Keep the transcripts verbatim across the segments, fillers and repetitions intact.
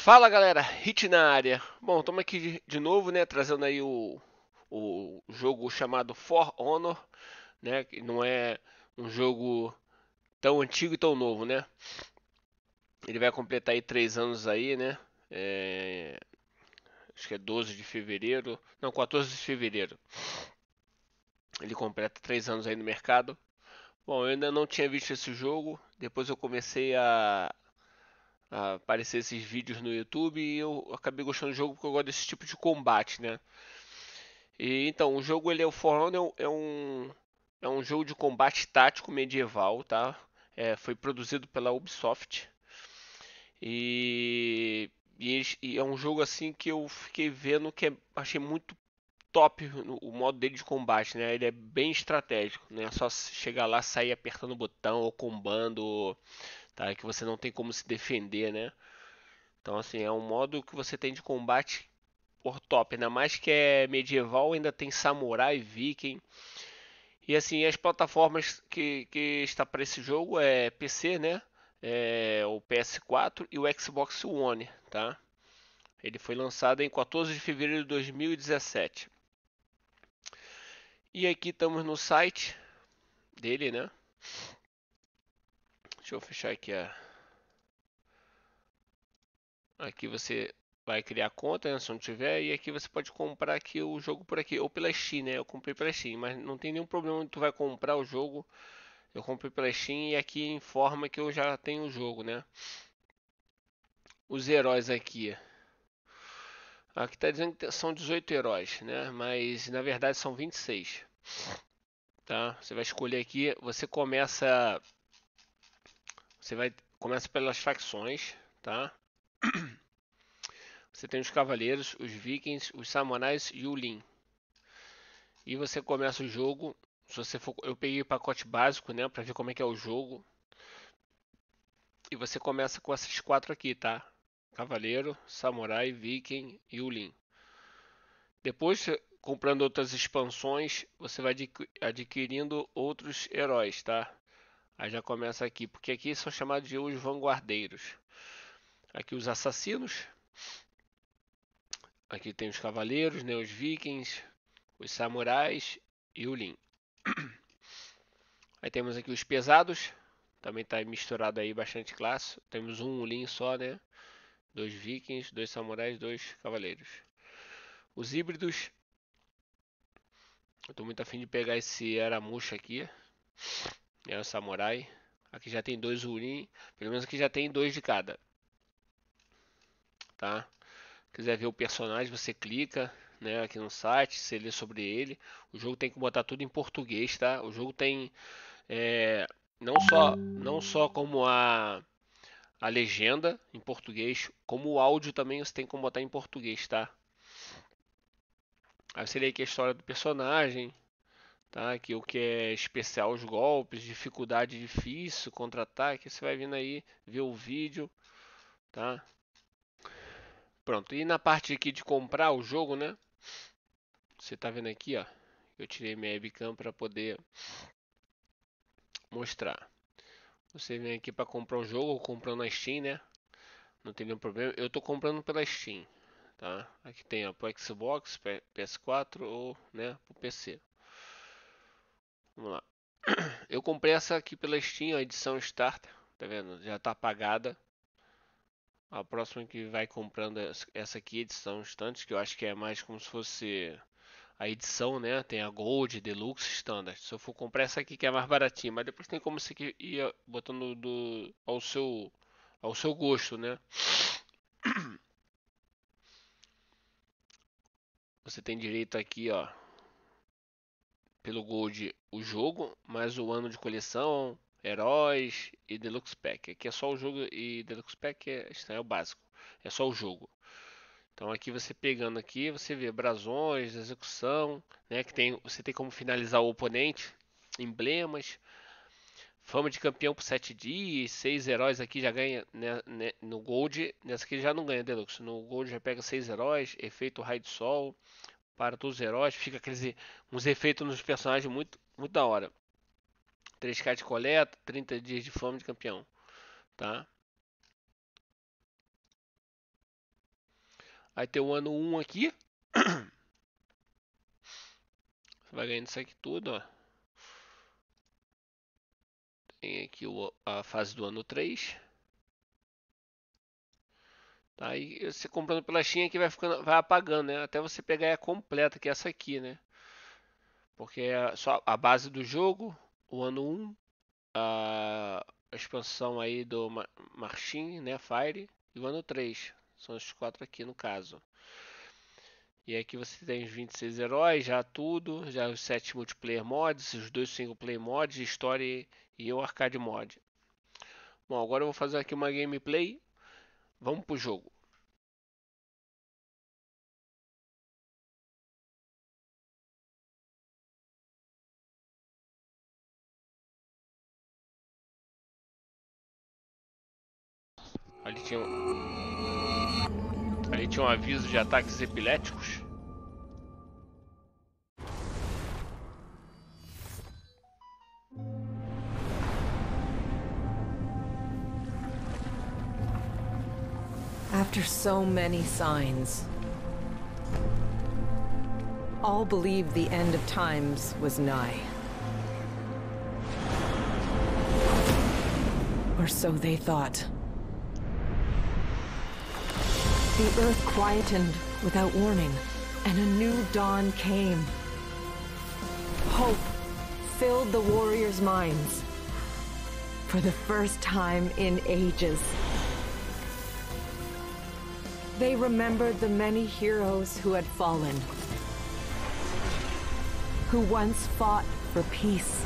Fala galera, Hit na área. Bom, estamos aqui de, de novo, né, trazendo aí o, o jogo chamado For Honor, né, que não é um jogo tão antigo e tão novo, né. Ele vai completar aí três anos aí, né, é, acho que é doze de fevereiro, não, quatorze de fevereiro. Ele completa três anos aí no mercado. Bom, eu ainda não tinha visto esse jogo, depois eu comecei a, a aparecer esses vídeos no YouTube e eu acabei gostando do jogo porque eu gosto desse tipo de combate, né. E então, o jogo ele é o For Honor é um é um jogo de combate tático medieval, tá? É, foi produzido pela Ubisoft e, e, eles- e é um jogo assim que eu fiquei vendo que é- achei muito top no- o modo dele de combate, né? Ele é bem estratégico, não é só chegar lá, sair apertando o botão ou combando, tá? Que você não tem como se defender, né? Então assim, é um modo que você tem de combate por top, ainda mais que é medieval, ainda tem samurai, viking. E assim, as plataformas que, que está para esse jogo é P C, né? É, o P S quatro e o Xbox One, tá? Ele foi lançado em quatorze de fevereiro de dois mil e dezessete. E aqui estamos no site dele, né? Deixa eu fechar aqui a. Aqui você vai criar conta, né, se não tiver, e aqui você pode comprar aqui o jogo por aqui, ou pela Steam, né? Eu comprei pela Steam, mas não tem nenhum problema onde tu vai comprar o jogo. Eu comprei pela Steam e aqui informa que eu já tenho o jogo, né? Os heróis aqui. Aqui está dizendo que são dezoito heróis, né? Mas na verdade são vinte e seis, tá? Você vai escolher aqui, você começa, você vai começa pelas facções, tá? Você tem os cavaleiros, os vikings, os samurais e o Lin. E você começa o jogo, se você for, eu peguei o pacote básico, né, para ver como é que é o jogo. E você começa com esses quatro aqui, tá? Cavaleiro, samurai, viking e o Lin. Depois, comprando outras expansões, você vai adquirindo outros heróis, tá? Aí já começa aqui, porque aqui são chamados de os vanguardeiros. Aqui os assassinos, aqui tem os cavaleiros, né, os vikings, os samurais e o Lin. Aí temos aqui os pesados, também está misturado aí bastante classe. Temos um Lin só, né? Dois vikings, dois samurais, dois cavaleiros. Os híbridos, eu tô muito afim de pegar esse Aramusha aqui, é o samurai. Aqui já tem dois Urin, pelo menos aqui já tem dois de cada, tá? Quiser ver o personagem, você clica, né, aqui no site, você lê sobre ele. O jogo tem que botar tudo em português, tá? O jogo tem é, não só não só como a a legenda em português, como o áudio também você tem como botar em português, tá? Aí você lê aqui a história do personagem, tá? Aqui o que é especial, os golpes, dificuldade difícil, contra-ataque. Você vai vindo aí ver o vídeo, tá? Pronto. E na parte aqui de comprar o jogo, né? Você tá vendo aqui, ó. Eu tirei minha webcam para poder mostrar. Você vem aqui para comprar o jogo, ou comprando na Steam, né? Não tem nenhum problema. Eu tô comprando pela Steam, tá? Aqui tem, ó, pro Xbox, P S quatro ou, né, pro P C. Vamos lá. Eu comprei essa aqui pela Steam, a edição Starter, tá vendo? Já tá apagada. A próxima que vai comprando essa aqui, edição Standard, que eu acho que é mais como se fosse a edição, né? Tem a Gold, Deluxe, Standard. Se eu for comprar essa aqui que é mais baratinha, mas depois tem como você ir botando do, ao seu ao seu gosto, né? Você tem direito aqui, ó, pelo Gold o jogo, mais o ano de coleção, heróis e Deluxe Pack. Aqui é só o jogo e Deluxe Pack é, é o básico. É só o jogo. Então aqui você pegando aqui, você vê brasões, execução, né, que tem, você tem como finalizar o oponente, emblemas, fama de campeão por sete dias, seis heróis aqui já ganha, né, né, no Gold, nessa aqui já não ganha Deluxe, no Gold já pega seis heróis, efeito raio de sol, para todos os heróis, fica aqueles uns efeitos nos personagens muito, muito da hora. três K de coleta, trinta dias de fama de campeão, tá? Vai ter o ano um aqui. Você vai ganhando isso aqui tudo, ó. Tem aqui o, a fase do ano três. Tá, aí você comprando pela Steam aqui vai ficando, vai apagando, né? Até você pegar a completa, que é essa aqui, né? Porque é só a base do jogo, o ano um, a expansão aí do Marching, né? Fire, e o ano três. São os quatro aqui no caso. E aqui você tem os vinte e seis heróis, já tudo, já os sete multiplayer mods, os dois single player mods, história e o arcade mod. Bom, agora eu vou fazer aqui uma gameplay. Vamos pro jogo. Ali tinha um... Ali tinha um aviso de ataques epiléticos. After so many signs, all believed the end of times was nigh. Or so they thought. The earth quietened without warning, and a new dawn came. Hope filled the warriors' minds. For the first time in ages. They remembered the many heroes who had fallen, who once fought for peace.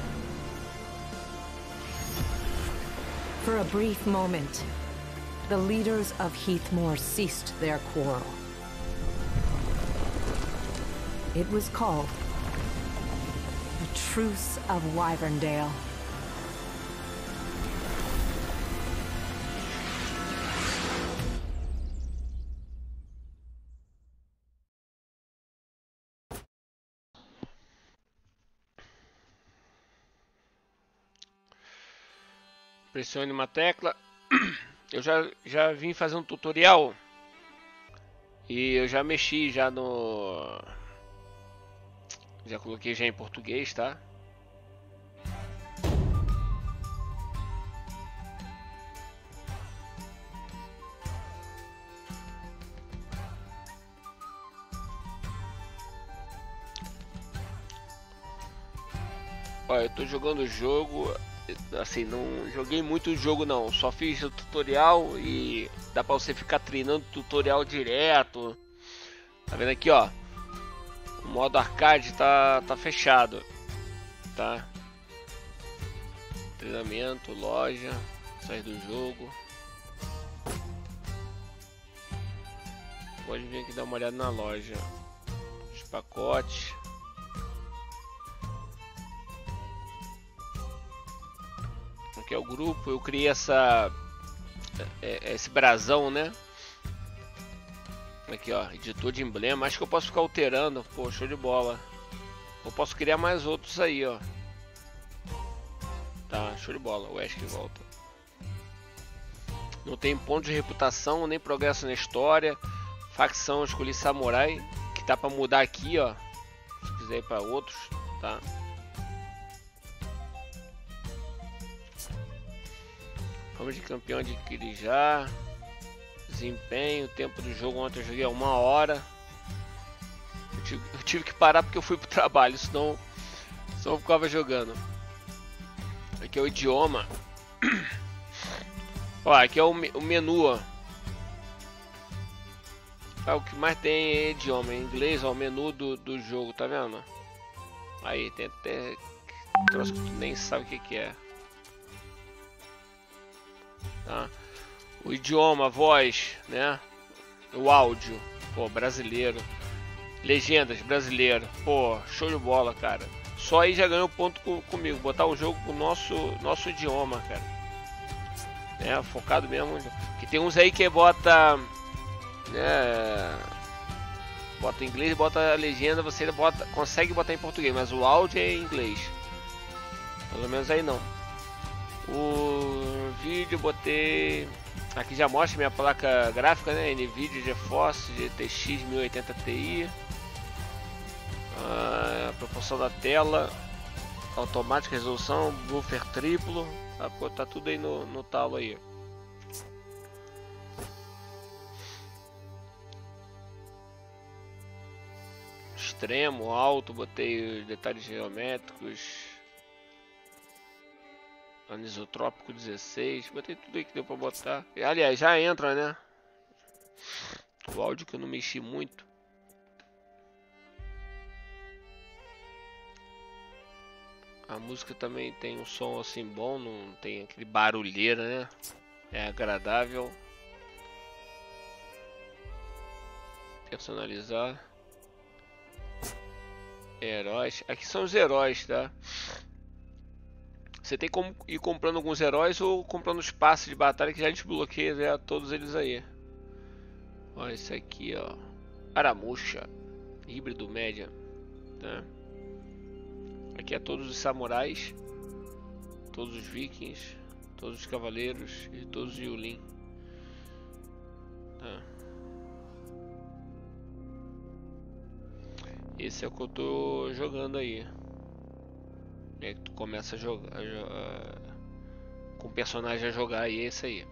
For a brief moment, the leaders of Heathmoor ceased their quarrel. It was called the Truce of Wyverndale. Pressione uma tecla. Eu já, já vim fazer um tutorial e eu já mexi já no... Já coloquei já em português, tá? Olha, eu tô jogando o jogo... Assim, não joguei muito o jogo não, só fiz o tutorial e dá pra você ficar treinando tutorial direto. Tá vendo aqui, ó, o modo arcade tá, tá fechado, tá? Treinamento, loja, sair do jogo. Pode vir aqui dar uma olhada na loja, os pacotes. Que é o grupo, eu criei essa é, esse brasão, né? Aqui, ó, editor de emblema. Acho que eu posso ficar alterando. Pô, show de bola. Eu posso criar mais outros aí, ó. Tá, show de bola. O Ash que volta. Não tem ponto de reputação, nem progresso na história. Facção, eu escolhi samurai, que tá pra mudar aqui, ó. Se quiser ir pra outros, tá? Vamos de campeão de já. Desempenho, tempo do jogo. Ontem eu joguei a uma hora. Eu tive, eu tive que parar porque eu fui pro trabalho, senão, senão eu ficava jogando. Aqui é o idioma. Ó, aqui é o, o menu, ó. Ah, o que mais tem é idioma. Em inglês, ó, o menu do, do jogo, tá vendo? Aí tem até troço que tu nem sabe o que, que é. Tá? O idioma, a voz, né? O áudio, pô, brasileiro. Legendas, brasileiro. Pô, show de bola, cara. Só aí já ganhou ponto com, comigo. Botar o jogo com o nosso, nosso idioma, cara. É, focado mesmo. Que tem uns aí que bota... Né, bota em inglês, bota a legenda, você bota, consegue botar em português, mas o áudio é em inglês. Pelo menos aí não. O vídeo botei Aqui já mostra minha placa gráfica, né? Nvidia GeForce G T X mil e oitenta Ti. Ah, proporção da tela, automática, resolução, buffer triplo. Tá, pô, tá tudo aí no, no talo aí. Extremo, alto, botei os detalhes geométricos. Anisotrópico dezesseis, botei tudo aí que deu pra botar. Aliás, já entra, né? O áudio que eu não mexi muito. A música também tem um som assim bom, não tem aquele barulheira, né? É agradável. Personalizar. Heróis. Aqui são os heróis, tá? Você tem como ir comprando alguns heróis ou comprando os passes de batalha que já desbloqueia já todos eles aí. Olha esse aqui, ó. Aramusha. Híbrido média. Tá? Aqui é todos os samurais. Todos os vikings. Todos os cavaleiros. E todos os Yulin. Tá? Esse é o que eu tô jogando aí. É que tu começa a jogar a, a, com o personagem a jogar aí, é esse aí.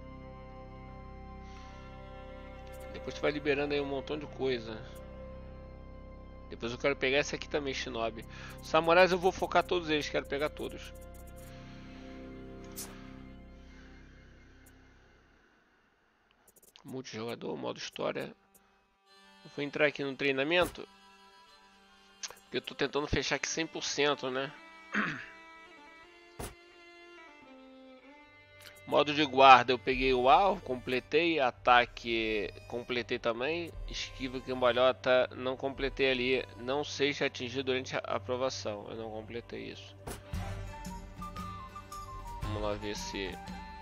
Depois tu vai liberando aí um montão de coisa. Depois eu quero pegar esse aqui também, Shinobi. Os samurais eu vou focar todos eles, quero pegar todos. Multijogador, modo história. Eu vou entrar aqui no treinamento. Porque eu tô tentando fechar aqui cem por cento, né? Modo de guarda, eu peguei o A, completei. Ataque, completei também. Esquiva, cambalhota, não completei ali. Não seja atingido durante a aprovação. Eu não completei isso. Vamos lá ver se...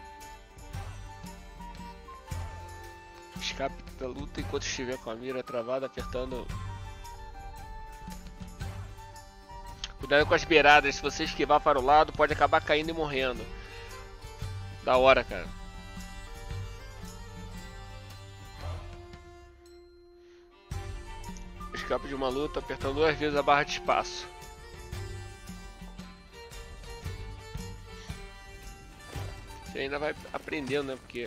Escape da luta enquanto estiver com a mira travada, apertando... Cuidado com as beiradas, se você esquivar para o lado, pode acabar caindo e morrendo. Da hora, cara. Escape de uma luta, apertando duas vezes a barra de espaço. Você ainda vai aprendendo, né? Porque...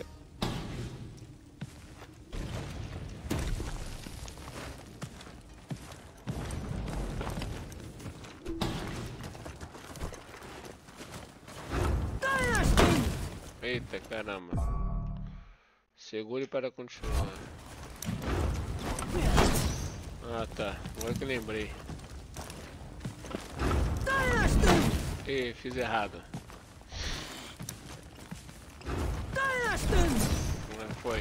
Eita, caramba. Segure para continuar. Ah, tá. Agora que eu lembrei. Ih, fiz errado. Não foi.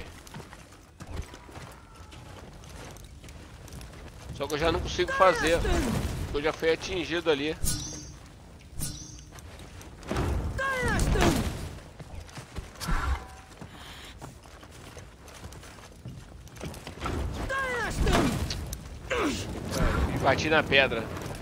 Só que eu já não consigo fazer. Eu já fui atingido ali. Bati na pedra.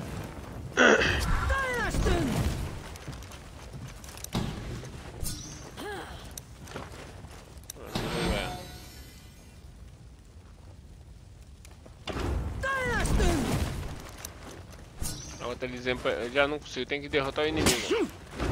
A outra exemplo, eu já não consigo, tem que derrotar o inimigo.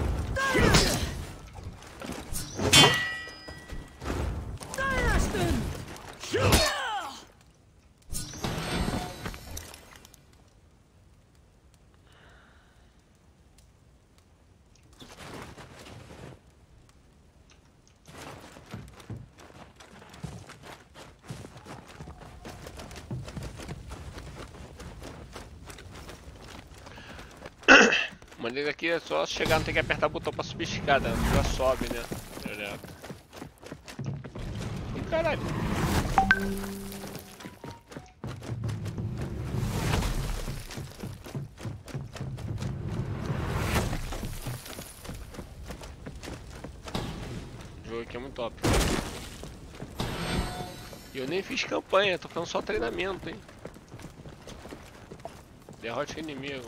A maneira aqui é só chegar, não tem que apertar o botão pra subir a escada, já sobe, né? Direto. Ih, caralho. O jogo aqui é muito top. E eu nem fiz campanha, tô fazendo só treinamento, hein? Derrote o inimigo.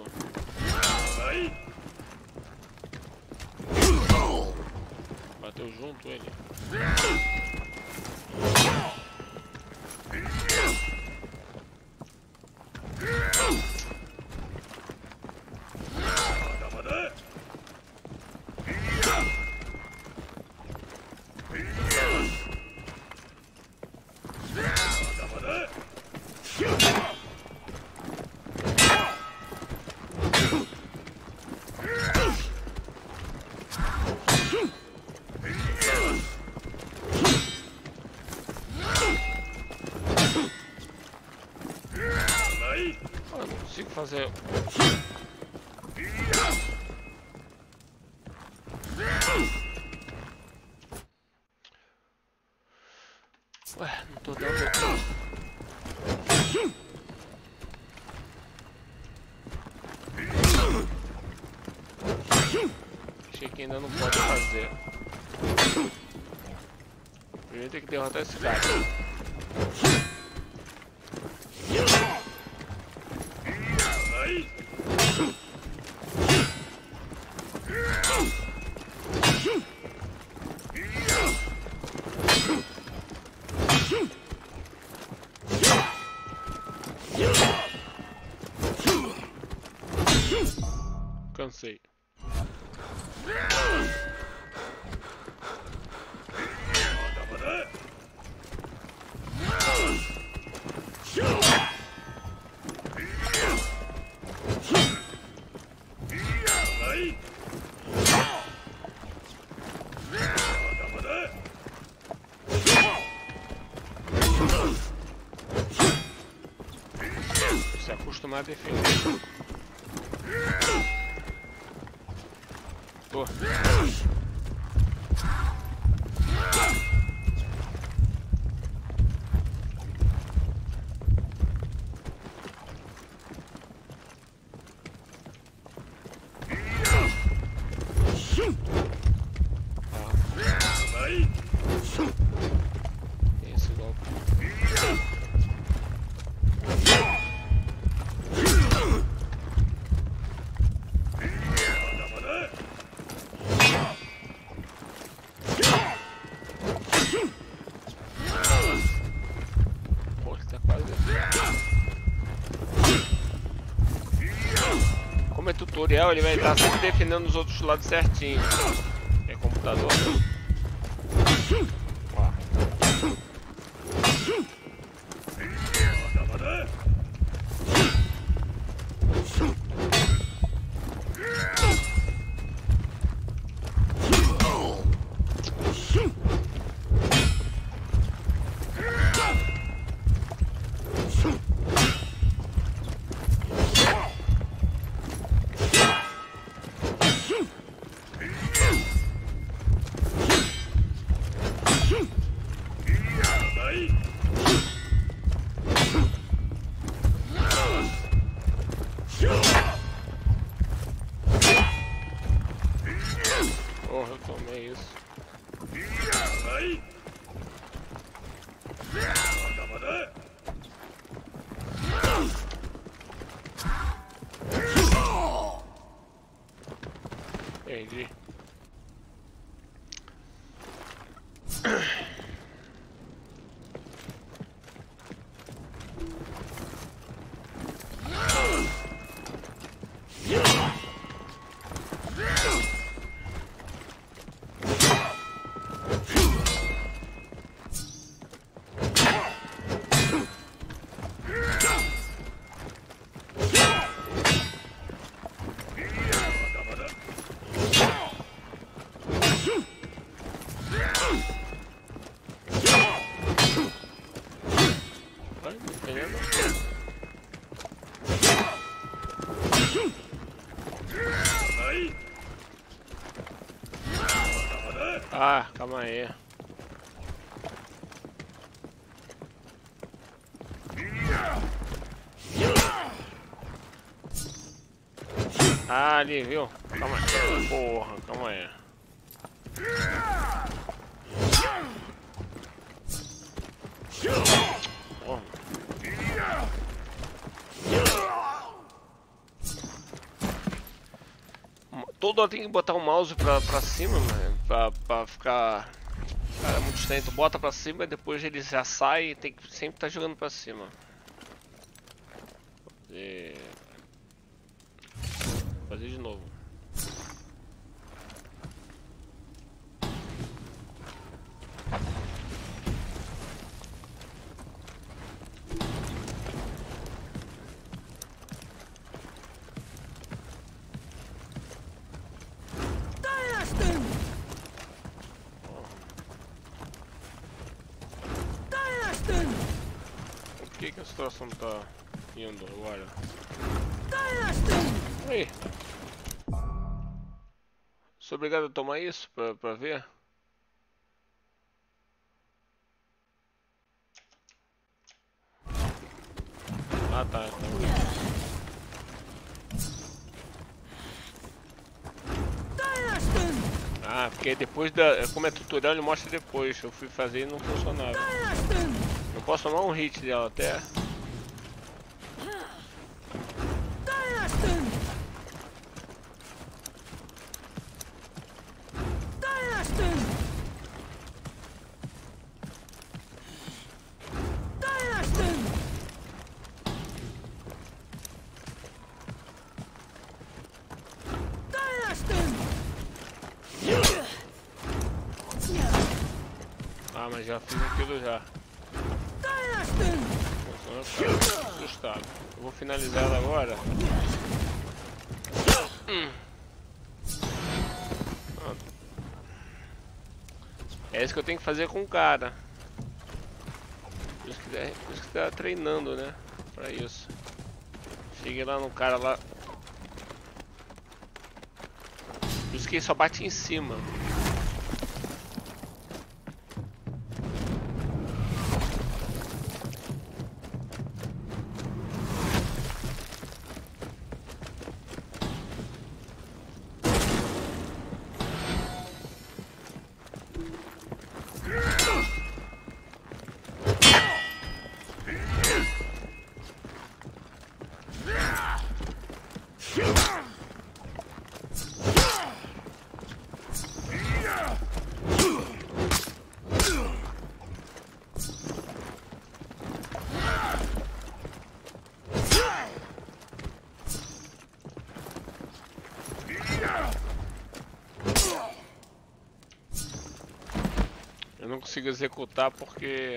Bateu junto ele. fazer. Ué, não tô dando. Achei que ainda não pode fazer. Primeiro tem que derrotar esse cara. Cansei. Se acostumar a defender. Tô. Esse golpe. Pô, tá quase. Como é tutorial, ele vai estar sempre defendendo os outros lados certinho. É computador. Porra, eu tomei isso. Perdi. Ah, calma aí. Ah, ali, viu? Calma aí. Porra, calma aí. Porra. Todo hora tem que botar o mouse pra, pra cima, mano, pra, pra ficar... Cara, é muito estranho. Tu bota pra cima e depois ele já sai e tem que sempre estar tá jogando pra cima. Fazer... Fazer de novo. Por que que a situação tá indo agora? Aí. Sou obrigado a tomar isso pra, pra ver? Ah, tá. Então. Ah, porque depois da... Como é tutorial, ele mostra depois. Eu fui fazer e não funcionava. Não posso tomar um hit dela até. Ah, mas já fiz aquilo já. Nossa, assustado. Eu vou finalizar ela agora. Hum. É isso que eu tenho que fazer com o cara. Por isso que, é, por isso que tá treinando, né? Pra isso. Cheguei lá no cara lá. Por isso que ele só bate em cima. Eu não consigo executar porque...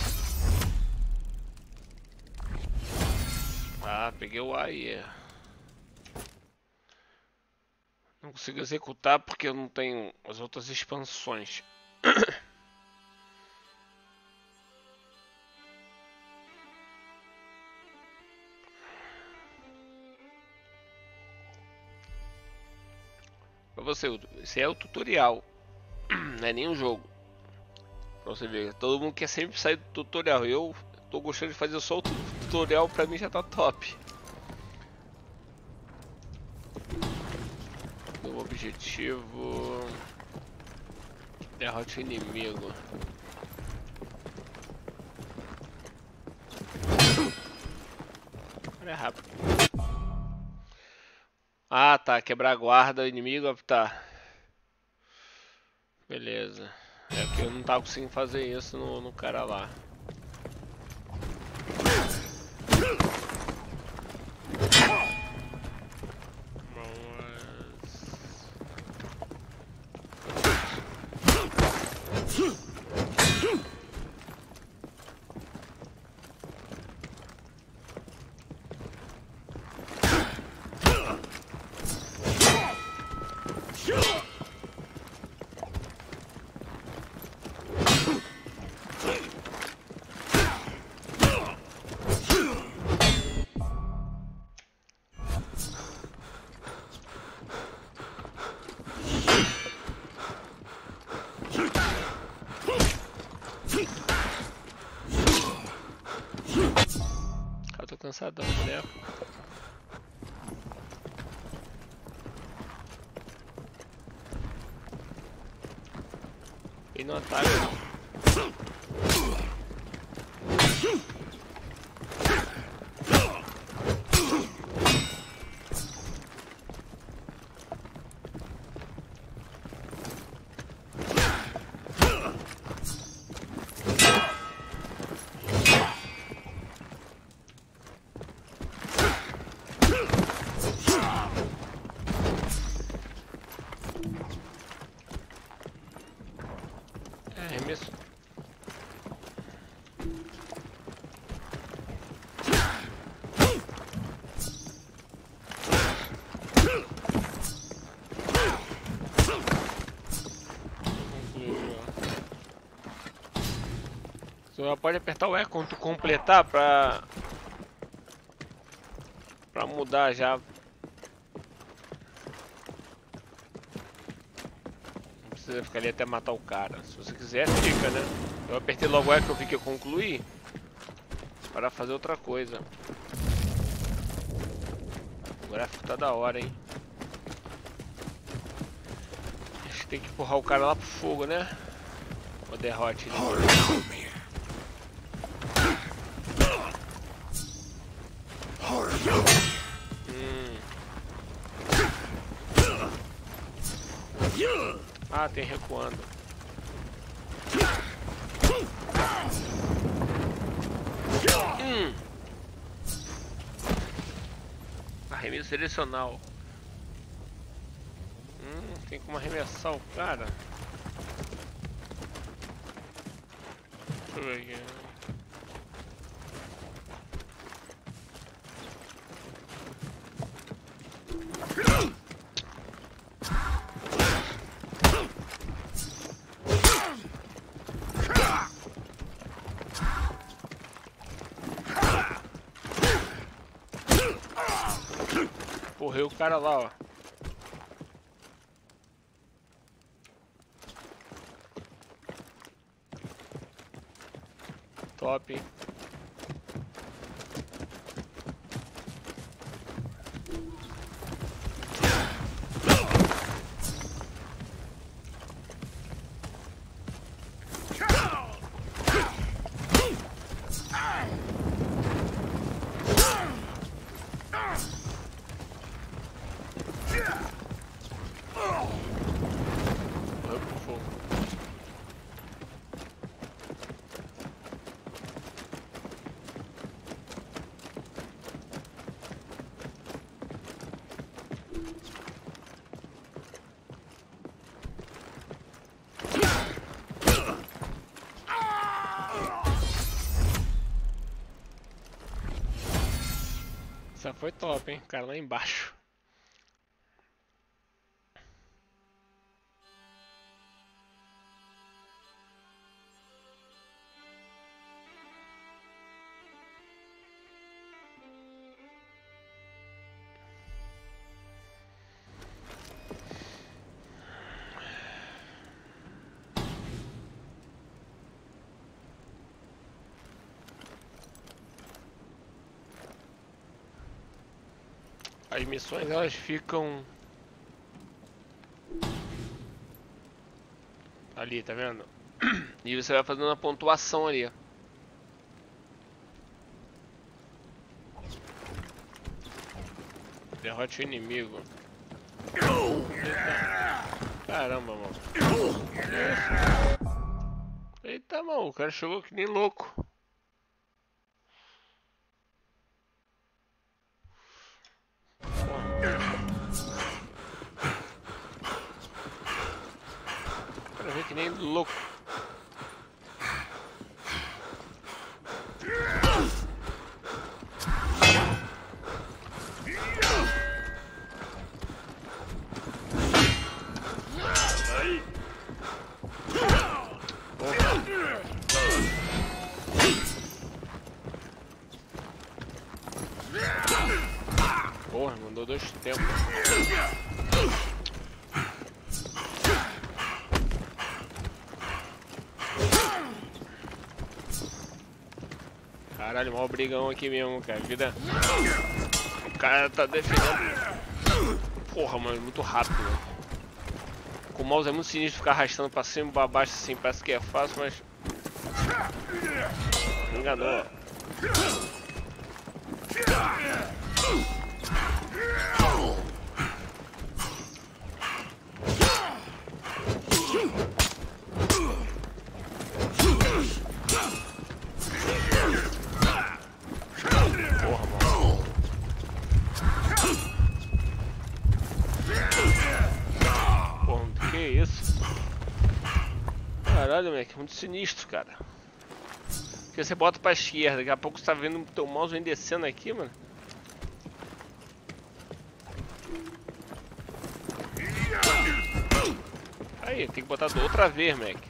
Ah, peguei o A aí. Não consigo executar porque eu não tenho as outras expansões. Pra você, esse é o tutorial. Não é nem um jogo. Pra você ver, todo mundo quer sempre sair do tutorial. Eu tô gostando de fazer só o tutorial, pra mim já tá top. O objetivo... Derrote o inimigo. É rápido. Ah, tá. Quebrar a guarda, inimigo, tá. Beleza. É que eu não tava conseguindo fazer isso no, no cara lá. Eu tô cansadão, boneco. E não ataca não. Arremesso. Você pode apertar o E quando tu completar pra... Pra mudar já. Não precisa ficar ali até matar o cara. Se você quiser, fica, né? Eu apertei logo é que eu vi que eu concluí. Para fazer outra coisa. O gráfico tá da hora, hein? Acho que tem que empurrar o cara lá pro fogo, né? O derrote ele. Hum. Ah, tem recuando. Hum. Arremesso direcional. Hum, tem como arremessar o cara. Deixa eu ver aqui. Correu o cara lá, ó. Top, hein? Essa foi top, hein? O cara lá embaixo. As missões elas ficam ali, tá vendo? E você vai fazendo a pontuação ali. Derrote o inimigo. Eita. Caramba, mano. Eita, mano, o cara chegou que nem louco. Quero ver que nem louco. Porra, mandou dois tempos. Caralho, mó brigão aqui mesmo, cara. Vida. O cara tá defendendo. Porra, mano, muito rápido, né? Com o mouse é muito sinistro ficar arrastando pra cima e pra baixo assim. Parece que é fácil, mas. Me enganou. Caralho, moleque, muito sinistro, cara. Porque você bota pra esquerda, daqui a pouco você tá vendo o teu mouse vem descendo aqui, mano. Aí, tem que botar do outra vez, moleque.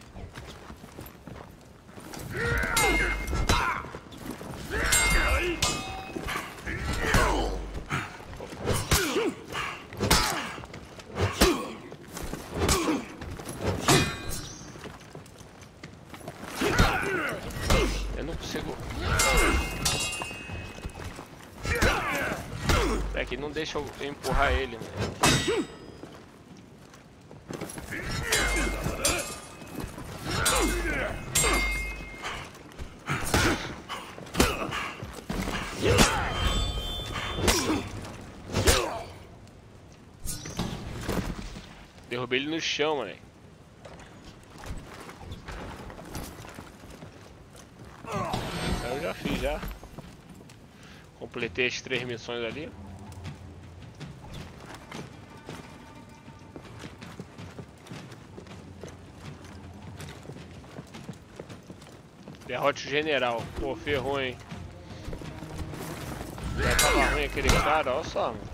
Segura. É que não deixa eu empurrar ele, né? Derrubei ele no chão, moleque. Eu já fiz já. Completei as três missões ali. Derrote o general. Pô, ferrou, hein? Já tava ruim aquele cara, olha só, mano.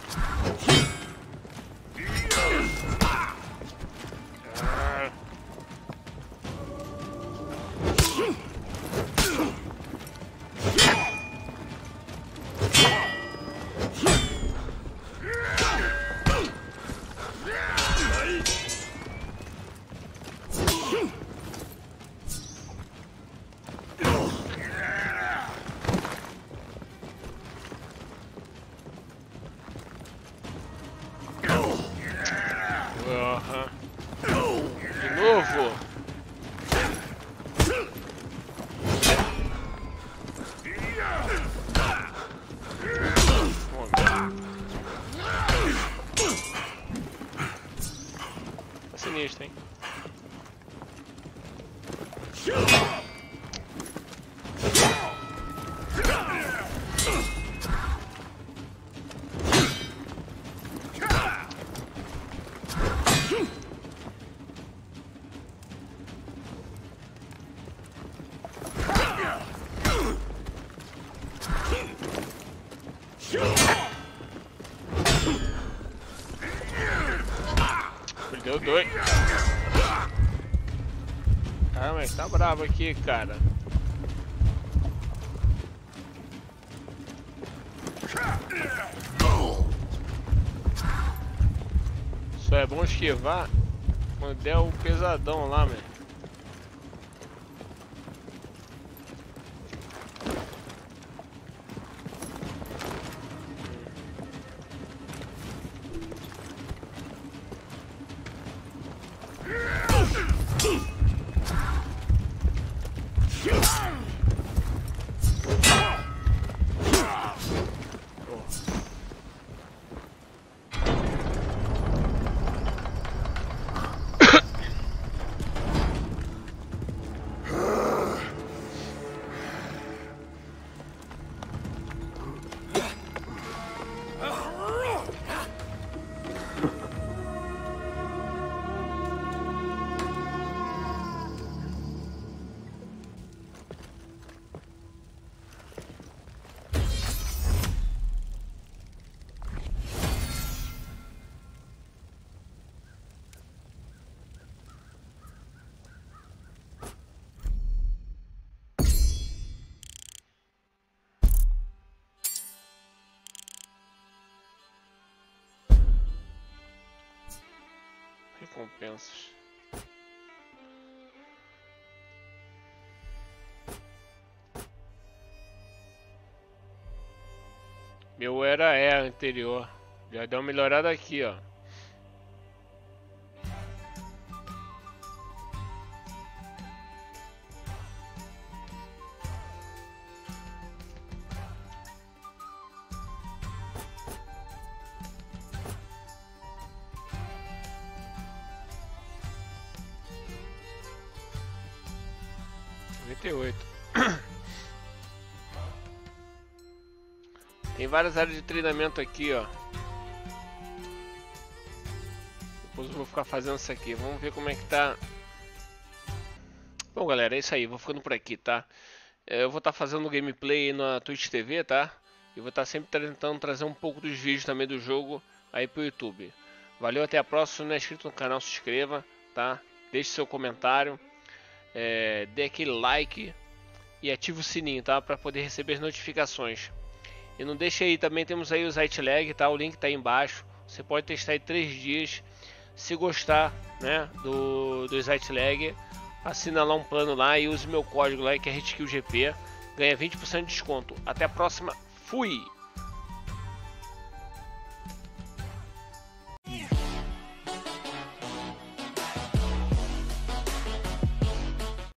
Sinistro, hein? Deu dois. Caramba, ele tá bravo aqui, cara. Só é bom esquivar quando der o pesadão lá, velho. Recompensas. Meu era é anterior. Já deu uma melhorada aqui, ó. noventa e oito. Tem várias áreas de treinamento aqui, ó. Depois eu vou ficar fazendo isso aqui. Vamos ver como é que tá. Bom, galera, é isso aí. Vou ficando por aqui, tá? Eu vou estar fazendo gameplay na Twitch T V, tá? E vou estar sempre tentando trazer um pouco dos vídeos também do jogo aí pro YouTube. Valeu, até a próxima. Se não é inscrito no canal, se inscreva, tá? Deixe seu comentário. É, dê aquele like e ative o sininho, tá? Para poder receber as notificações. E não deixe aí, também temos aí o Zytlag, tá? O link tá aí embaixo. Você pode testar aí três dias. Se gostar, né, do, do Zytlag, assina lá um plano lá e use meu código lá que é HitKillGP, ganha vinte por cento de desconto. Até a próxima, fui!